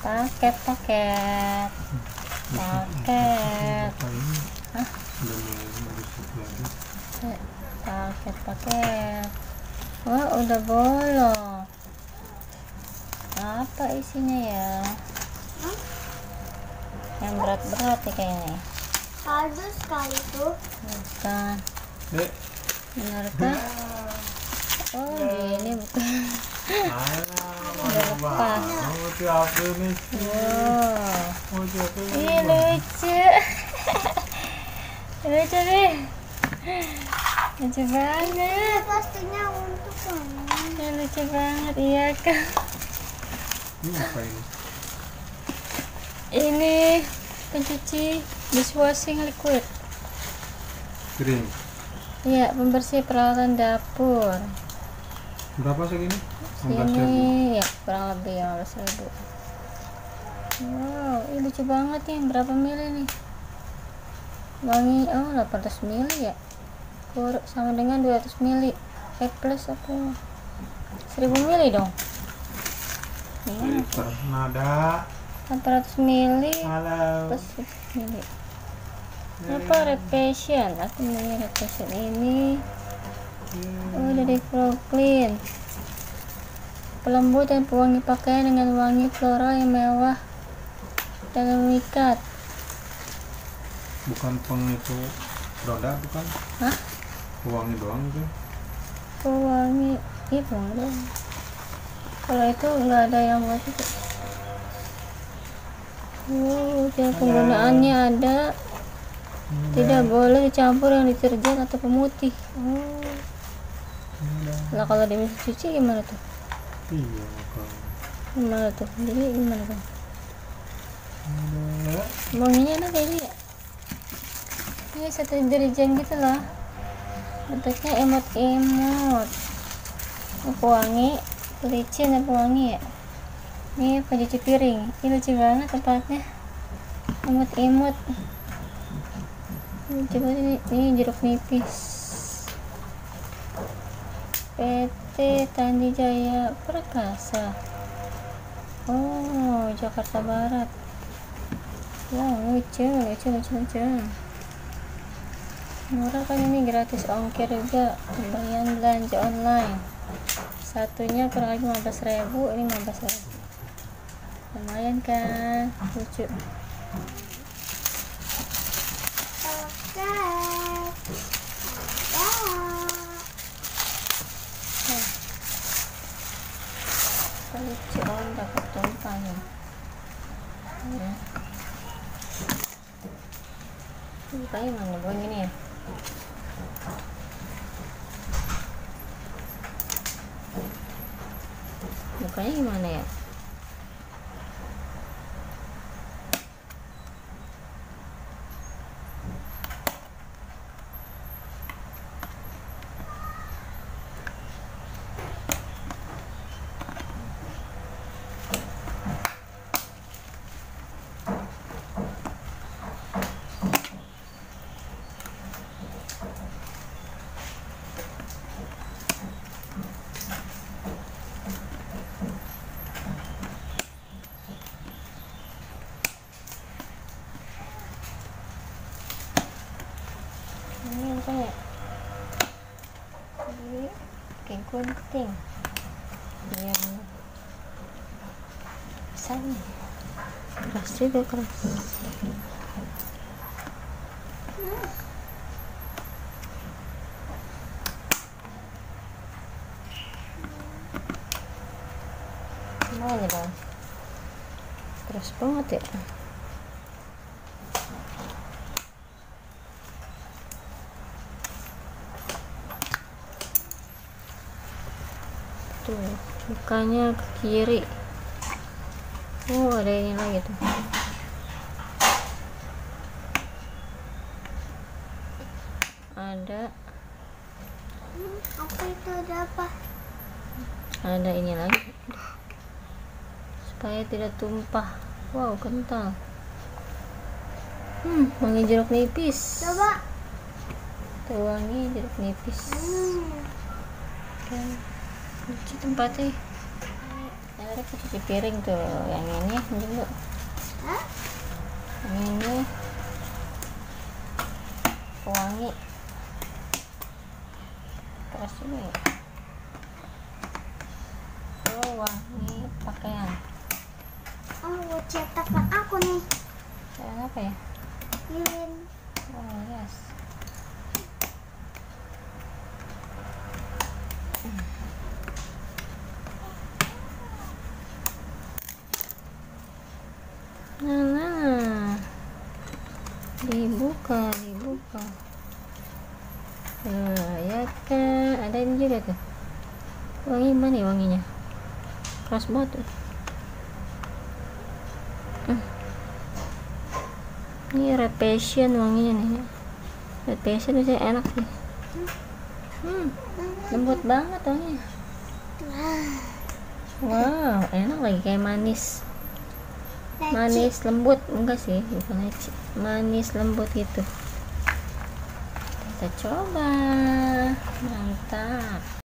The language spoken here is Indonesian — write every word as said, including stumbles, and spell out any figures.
paket paket paket Hah? paket paket wah udah bolong. Apa isinya ya? Hah? Yang berat-berat ya kayaknya. Kardus sekali tuh. Bukan. Benar kan? Oh gini bukan. Udah lepas. Wow. Ih lucu. Lucu deh. Lucu banget. Pastinya untuk kamu. Ya, lucu banget iya kan. Ini apa ini? Ini pencuci dishwashing liquid. Kering. Iya, pembersih peralatan dapur. Berapa segini? lima belas ribu. Ini ya kurang lebih lima belas ribu. Wow, ini lucu banget nih. Berapa mili nih? Wangi, oh delapan ratus mili ya. Kur sama dengan dua ratus mili. E plus apa? seribu mili dong. Ini Liter nada. delapan ratus mili Halo. plus seribu mili. Apa Repassion? Aku mau Repassion ini. Oh, dari Flow Clean. Pelembut dan pewangi pakaian dengan wangi floral yang mewah dan memikat. Bukan peng itu produk bukan? Hah? Pewangi doang itu. Pewangi, iya pewangi doang. Kalau itu nggak ada yang buat itu. Oh, cara penggunaannya ada. Tidak boleh dicampur yang deterjen atau pemutih. Oh. Lah kalau di mesin cuci gimana tuh? Iya kan. Gimana tuh? Jadi gimana tuh? Wanginya enak kayaknya ya? Ini satu deterjen gitu lah. Bentuknya emot-emot. Ini pewangi, licin dan pewangi ya. Ini pencuci piring. Ini lucu banget tempatnya. Emot-emot. Coba ini, ini jeruk nipis. P T Tandi Jaya Perkasa. Oh, Jakarta Barat. Wah, lucu, lucu, lucu, lucu. Murah kan ini, gratis ongkir juga. Pembelian belanja online. Satunya kurang lebih lima belas ribu, ini lima belas ribu. Lumayan kan, lucu. Lucu, oh dapat tumpah ya. Ya. Bukanya mana buang ini ya? Bukanya gimana ya? Ini apa ya? Ini kayak gunting. Yang sana keras juga keras. Gimana dong? Keras banget ya. Tuh, bukanya ke kiri. Oh, ada ini lagi tuh. Ada. Hmm, apa itu, ada apa? Ada ini lagi. Supaya tidak tumpah. Wow, kental. Hmm, wangi jeruk nipis. Coba. Tuh, wangi jeruk nipis. Hmm. Kan lucu tempatnya. Ada tadi aku cuci piring tuh. Yang ini dulu. Hah? Yang ini pewangi. Terus juga ya. Pewangi pakaian. Oh, mau cetakan aku nih. Sayang apa ya? Lilin. Oh yes. Nah, dibuka, dibuka. Nah, ya kan, ada ini juga tuh. Wangi mana ya wanginya? Keras banget tuh. Hmm. Ini Red Passion wanginya nih. Red Passion bisa enak sih. Hmm, lembut banget wanginya. Wow, enak lagi kayak manis. Manis lembut, enggak sih, bukan leci. Manis lembut gitu. Kita coba. Mantap.